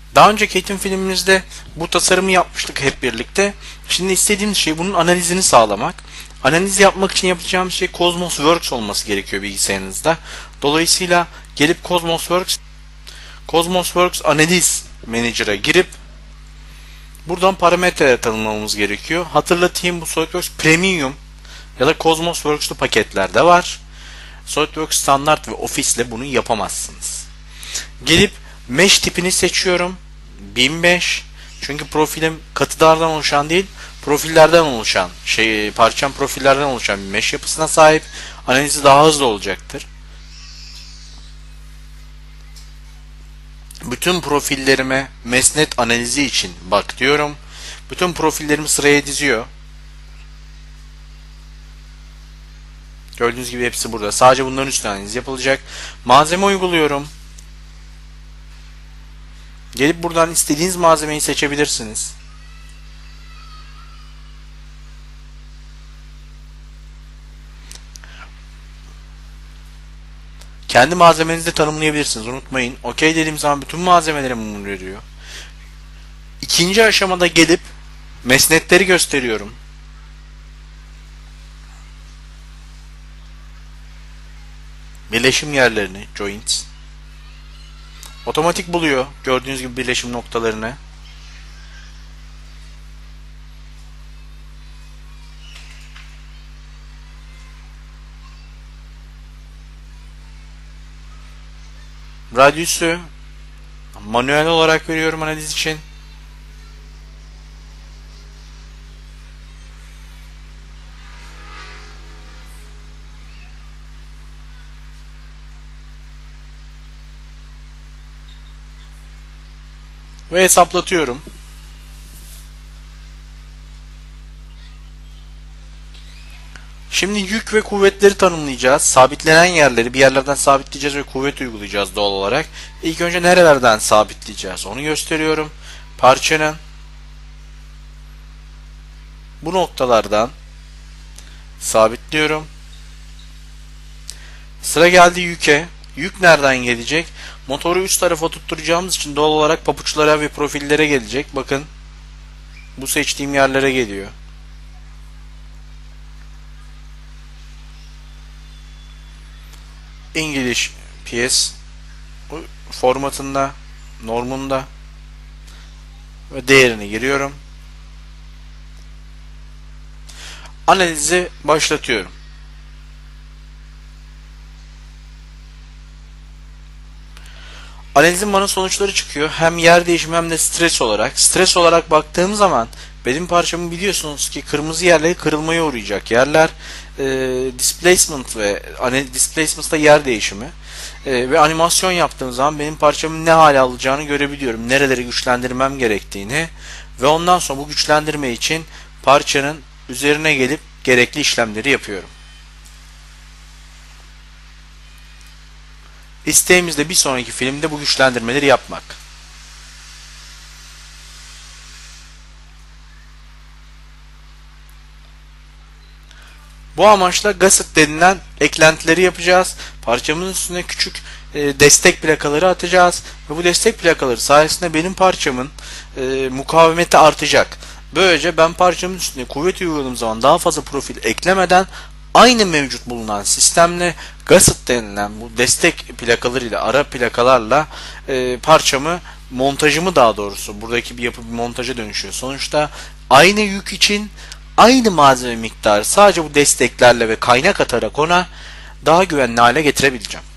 Daha önceki eğitim filmimizde bu tasarımı yapmıştık hep birlikte. Şimdi istediğimiz şey bunun analizini sağlamak. Analiz yapmak için yapacağımız şey CosmosWorks olması gerekiyor bilgisayarınızda. Dolayısıyla gelip CosmosWorks Analiz Manager'a girip buradan parametreler tanımlamamız gerekiyor. Hatırlatayım, bu SolidWorks Premium ya da CosmosWorks'lu paketlerde var. SolidWorks Standart ve Office ile bunu yapamazsınız. Gelip Mesh tipini seçiyorum. 1005. Çünkü profilim katılardan oluşan değil, profillerden oluşan, parçam profillerden oluşan bir mesh yapısına sahip. Analizi daha hızlı olacaktır. Bütün profillerime mesnet analizi için bak diyorum. Bütün profillerimi sıraya diziyor. Gördüğünüz gibi hepsi burada. Sadece bunların üstüne analiz yapılacak. Malzeme uyguluyorum. Gelip buradan istediğiniz malzemeyi seçebilirsiniz. Kendi malzemenizi de tanımlayabilirsiniz. Unutmayın. OK dediğim zaman bütün malzemelerimi veriyor. İkinci aşamada gelip mesnetleri gösteriyorum. Birleşim yerlerini, joints. Otomatik buluyor gördüğünüz gibi birleşim noktalarını. Radyüsü manuel olarak veriyorum analiz için. Ve hesaplatıyorum. Şimdi yük ve kuvvetleri tanımlayacağız. Sabitlenen yerleri bir yerlerden sabitleyeceğiz ve kuvvet uygulayacağız doğal olarak. İlk önce nerelerden sabitleyeceğiz onu gösteriyorum. Parçanın bu noktalardan sabitliyorum. Sıra geldi yüke. Yük nereden gelecek? Motoru üst tarafa tutturacağımız için doğal olarak papuçlara ve profillere gelecek. Bakın bu seçtiğim yerlere geliyor. İngiliz PS formatında, normunda ve değerini giriyorum. Analizi başlatıyorum. Analizin bana sonuçları çıkıyor. Hem yer değişimi hem de stres olarak. Stres olarak baktığım zaman benim parçamı biliyorsunuz ki kırmızı yerleri kırılmaya uğrayacak yerler. Displacement ve displacement'ta yer değişimi. Ve animasyon yaptığım zaman benim parçamın ne hale alacağını görebiliyorum. Nereleri güçlendirmem gerektiğini. Ve ondan sonra bu güçlendirme için parçanın üzerine gelip gerekli işlemleri yapıyorum. İsteğimiz de bir sonraki filmde bu güçlendirmeleri yapmak. Bu amaçla gusset denilen eklentileri yapacağız. Parçamızın üstüne küçük destek plakaları atacağız. Ve bu destek plakaları sayesinde benim parçamın mukavemeti artacak. Böylece ben parçamın üstüne kuvvet uyguladığım zaman daha fazla profil eklemeden aynı mevcut bulunan sistemle gusset denilen bu destek plakalarıyla, ara plakalarla montajımı daha doğrusu buradaki bir yapı bir montaja dönüşüyor. Sonuçta aynı yük için aynı malzeme miktarı sadece bu desteklerle ve kaynak atarak ona daha güvenli hale getirebileceğim.